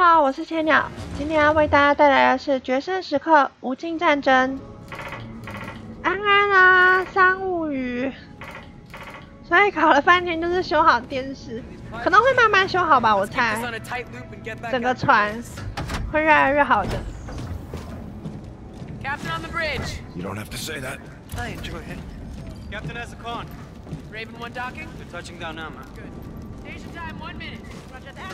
好，我是千鸟，今天要为大家带来的是《决胜时刻：无尽战争》。安安啊，三物语。所以搞了半天就是修好电视，可能会慢慢修好吧，我猜。整个船会越来越好的。 Captain on the bridge. You don't have to say that. I enjoy it. Captain has a con. Raven 1 docking. They're touching down now, man. Good. Station time 1 minute. Roger that.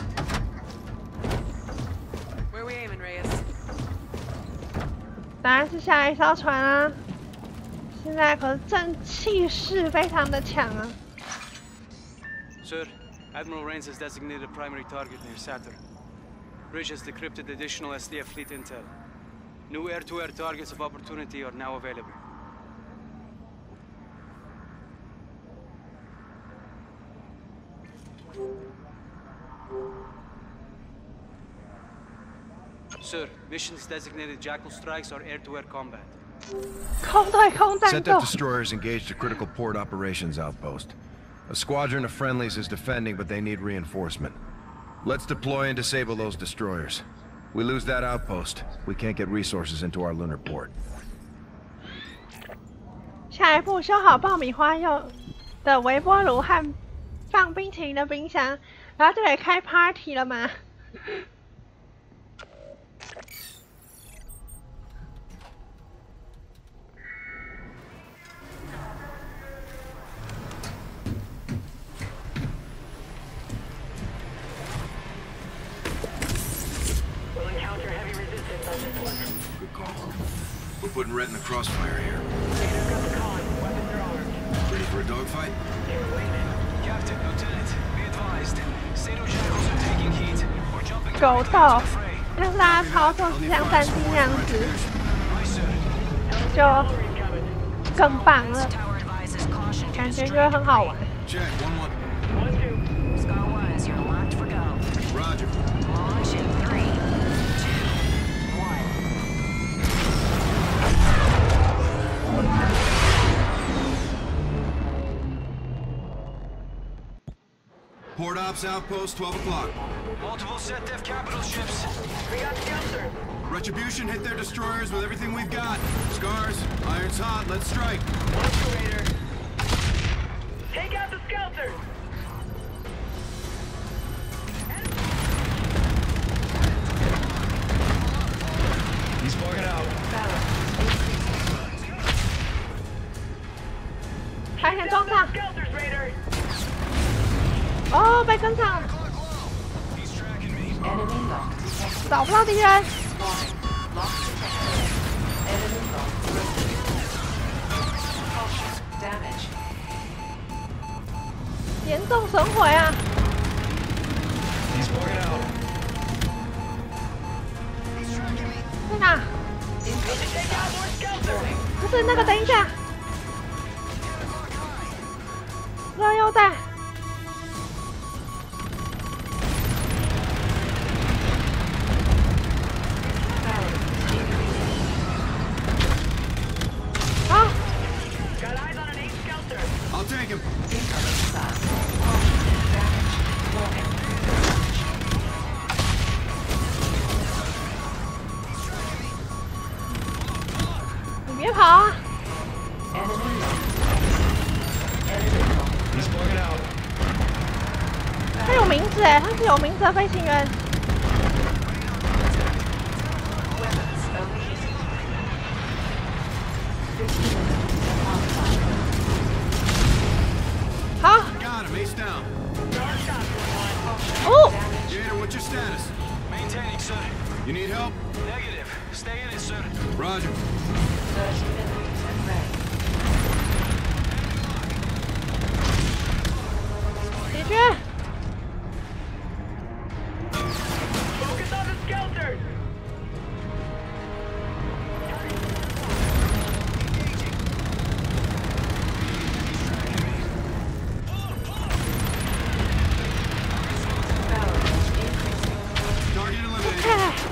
Where are we aiming, Reyes? 当然是下一艘船啊！现在可是正气势非常的强啊！ Sir, Admiral Rains has designated a primary target near Saturn. Bridge has decrypted additional SDF fleet intel. New air-to-air targets of opportunity are now available. Sir, missions designated Jackal strikes are air-to-air combat. 空对空战 Sent 斗 up， destroyers engaged a critical port operations outpost. A squadron of friendlies is defending, but they need reinforcement. Let's deploy and disable those destroyers. We lose that outpost, we can't get resources into our lunar port. 下一步修好爆米花用的微波炉和放冰淇淋的冰箱，然后就可以开 party 了吗？ Good call. We're putting Red in the crossfire here. Ready for a dogfight? Captain, Lieutenant, be advised. Sato Jackals are taking heat. We're jumping 狗 into 斗 the fray. 让大家操作是像战机那样子， Aye, sir. 就更棒了，感觉就会很好玩。 Check, 1-1. Scar 1, you're locked for go. Roger. Launch in 3, 2, 1. Port ops outpost, 12 o'clock. Multiple SETDEF capital ships. We got Skelter. Retribution hit their destroyers with everything we've got. Scars, iron's hot, let's strike. Raider. Take out the Skelter. He's bugging out. 排前装上， Skelters, Raider. 哦，被跟上了， He's tracking me. Enemy lock detected. 找不到敌人， Warning. Lock detected. Enemy lock detected. Caution. Damage. 严重损毁啊！ He's bugging out. 在哪？ Take out more Skelters. 不是那个，等一下，热优带。好， Got eyes on an 8 Skelter. I'll take him. Incoming SAM. Caution. Damage. Warning. 你别跑啊！ Enemy lock detected. Enemy lock. He's bugging out. 他有名字哎，他是有名字的飞行员。 Weapons overheating. 15 minutes. Online. 好， Got him, ace down. 哦， Gator, what's your status? Maintaining, sir. You need help? Negative. Stay in it, sir. Roger. 30 minutes and ready. 解决。 Focus on the Skelters. Barrels increasing. Target eliminated.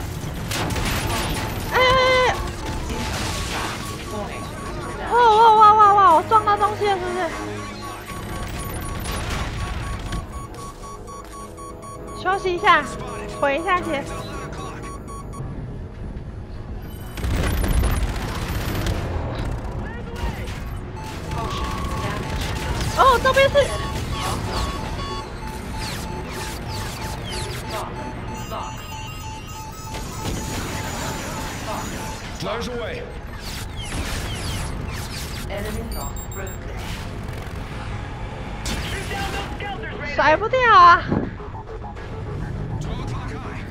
哎，哎， Incoming SAM. Warning. 哇哇哇哇哇！我撞到东西了，是不是？休息一下，回一下血。 周边是。 Lock. Flares away. Enemy lock broken. Shoot down those skelters, Raider. 甩不掉啊！ 12 o'clock high.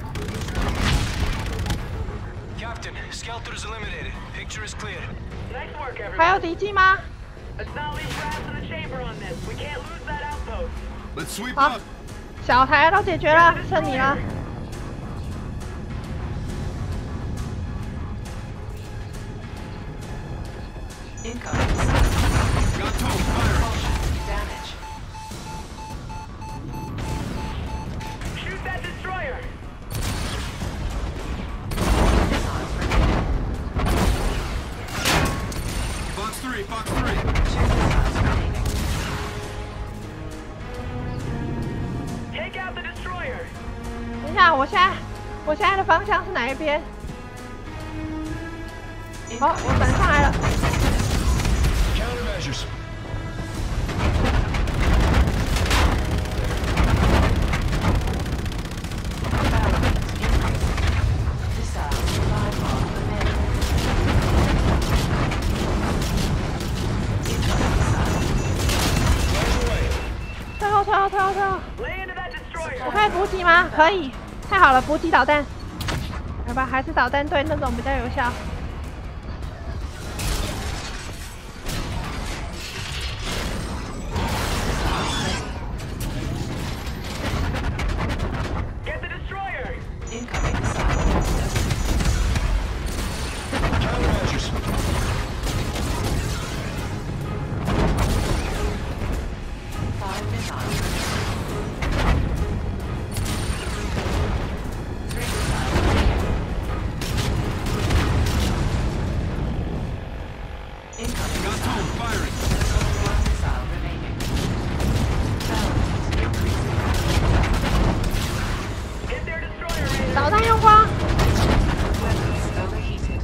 Captain, Skelter's eliminated. Picture is clear. Nice work, 还有 everyone. 敌机吗？ Let's not leave brass in the chamber on this. We can't lose that outpost. Let's sweep 好 up.， 小台都解决了，剩你了。 Incoming missile. Got Tone firing. Damage. Shoot that destroyer. Missiles remaining. Fox 3, Fox 3. 2 missiles remaining. Take out the destroyer. 等一下，我现在的方向是哪一边？好，我转上来了。 Countermeasures. Barricade increasing. Missile supply pod available. Incoming missile. Flares away. 退后，退后，退后，退后！ Lay into that 我 destroyer. 可以补给吗？可以，太好了，补给导弹。来吧，还是导弹对那种比较有效。 Get the destroyer. Incoming missile. Countermeasures. Five missiles. 3 missiles remaining. Incoming Got Tone firing. 1 missile remaining. Barricade increasing. Get their destroyer, Raider. 导弹用光， Weapons overheated.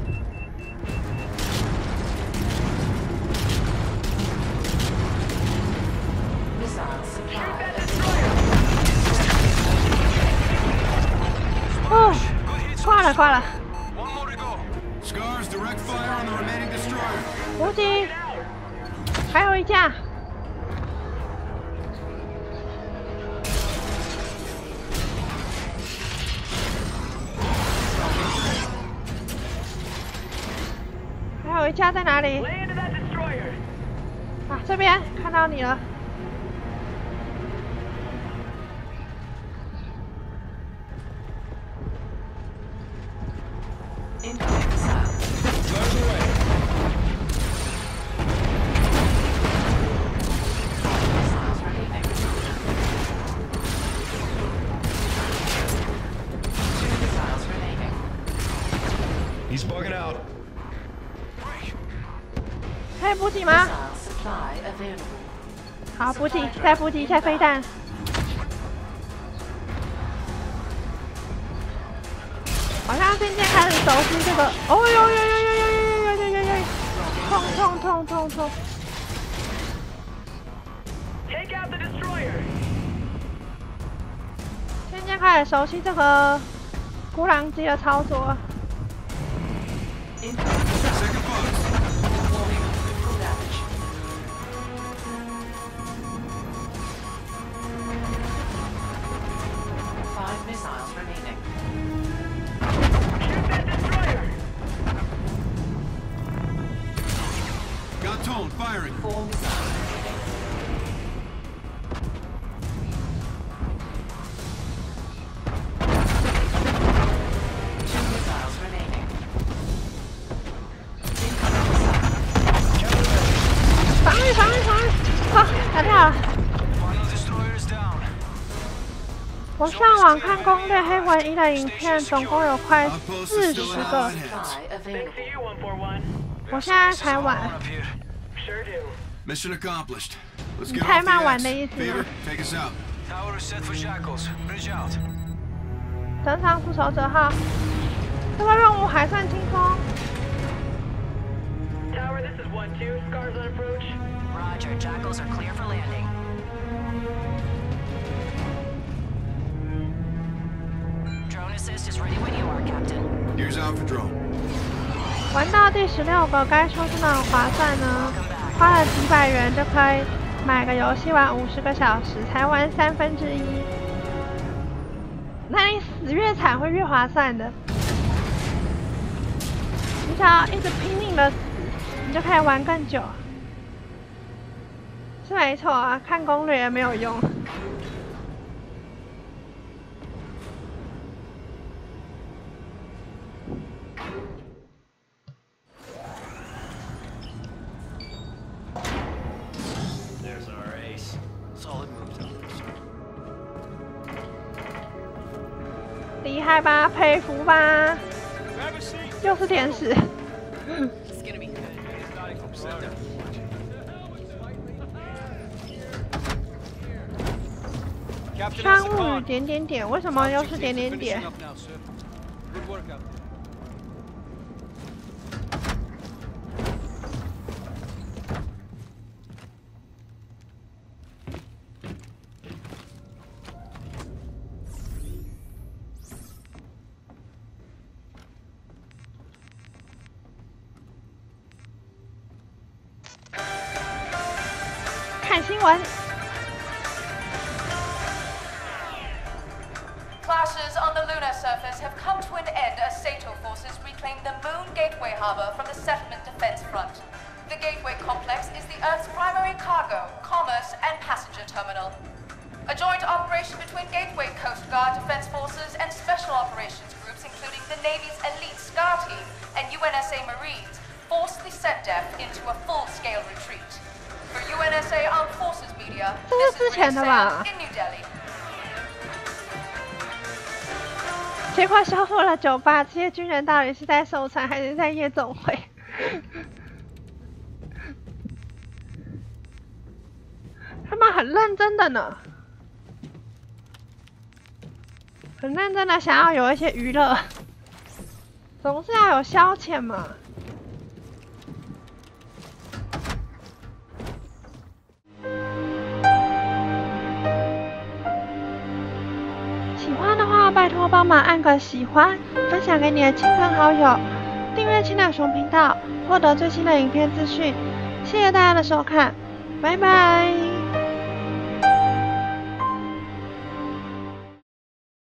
Missile Shoot supply that available. destroyer. 哦，挂了，挂了， One more to go. Scars, direct fire on the remaining destroyer. 补给， Get out. 还有一架。还有一架在哪里？ Lay into that destroyer. 啊，这边看到你了。 Incoming missile. Flares away. Missiles remaining. 2 missiles remaining. He's bugging out. 可以补给吗？ Missile supply available. 好，补给，再补给一下飞弹。好像渐渐开始熟悉这个。哦呦呦呦呦呦呦呦呦呦呦！痛痛痛痛痛！ Take out the destroyer. 渐渐开始熟悉这个孤狼机的操作。 Incoming missile. Second Fox. Warning. Critical damage. 5 missiles remaining. Shoot that destroyer. Got Tone firing. 4 missiles remaining. Two missiles remaining. Incoming missile. 防御，防御，防御！好，打掉了。 Final destroyer is down. 我上网看攻略《黑魂1》的影片，总共有快40个。 Supply Thanks to available. you, 141. 我现在才玩， Up here. Sure do. Mission accomplished. Let's 你 get 太 off 慢 the 玩 X. 的意思 Beaver, 吗？ take us out. Tower is set for shackles. Bridge out. 登上复仇者号，这个任务还算轻松。 Tower, this is 1-2. 2, scars on approach. Roger. Jackals are clear for landing. Drone assist is ready when you are, Captain. Here's Alpha Drone. 玩到第16个，该说是哪很划算呢？花了几百元就可以买个游戏玩50个小时，才玩1/3。那你死越惨会越划算的。你只要一直拼命的死，你就可以玩更久。是没错啊，看攻略也没有用。 There's our ace. Solid move, Tom. 厉害吧，佩服吧， Grab a seat. 又是天使。 It's gonna be good. Captain 商 has 务 the 与 con. 点点点，为什么又是点点点 Finishing？ up now, sir. Good work out there. 看新闻。 Clashes on the lunar surface have come to an end as Sato forces reclaim the Moon Gateway harbor from the settlement defense front. The Gateway complex is the Earth's primary cargo, commerce, and passenger terminal. A joint operation between Gateway Coast Guard Defense Forces and Special Operations groups, including the Navy's elite SCAR team and UNSA Marines, forced the SETDEF into a full-scale retreat. For UNSA Armed Forces Media, this is Rita Sam in New Delhi. 结果收复了酒吧，这些军人到底是在收船还是在夜总会？他们很认真的呢，很认真的想要有一些娱乐，总是要有消遣嘛。喜欢的话，拜托帮忙按个喜欢，分享给你的亲朋好友，订阅青鸟熊频道，获得最新的影片资讯。谢谢大家的收看，拜拜。